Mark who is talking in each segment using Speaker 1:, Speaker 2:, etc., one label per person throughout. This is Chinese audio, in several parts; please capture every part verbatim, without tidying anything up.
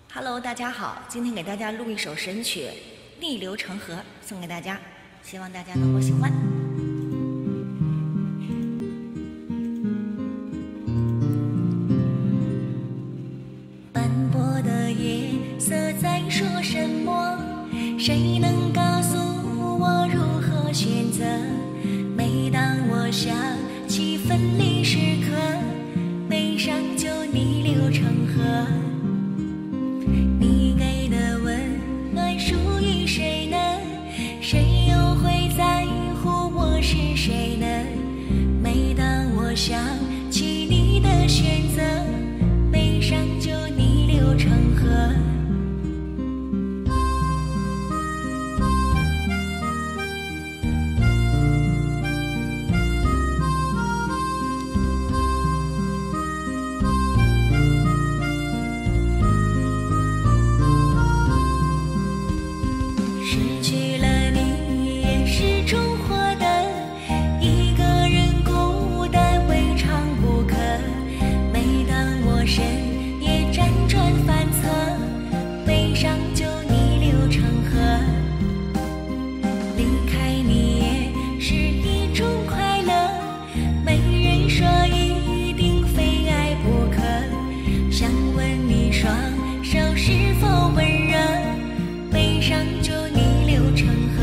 Speaker 1: Hello， 大家好，今天给大家录一首神曲《逆流成河》，送给大家，希望大家能够喜欢。斑驳的夜色在说什么？谁能告诉我如何选择？每当我想起分离时刻，悲伤就逆流成河。你给的温暖属于谁呢？谁又会在乎我是谁呢？每当我想起你的选择，悲伤就逆流成河。失去了你也是种获得，一个人孤单未尝不可。每当我深夜辗转反侧，悲伤就逆流成河。离开你也是一种快乐，没人说一定非爱不可。想问你双手是否温热，悲伤就逆流成河。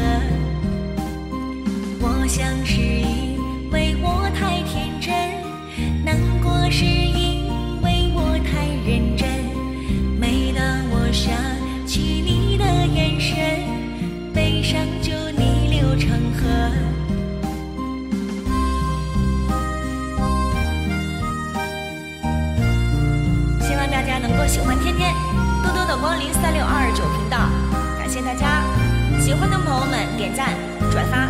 Speaker 1: 我想是因为我太天真，难过是因为我太认真。每当我想起你的眼神，悲伤就逆流成河。希望大家能够喜欢天天多多的光临三六二九频道，感谢大家，喜欢的朋友们点赞转发。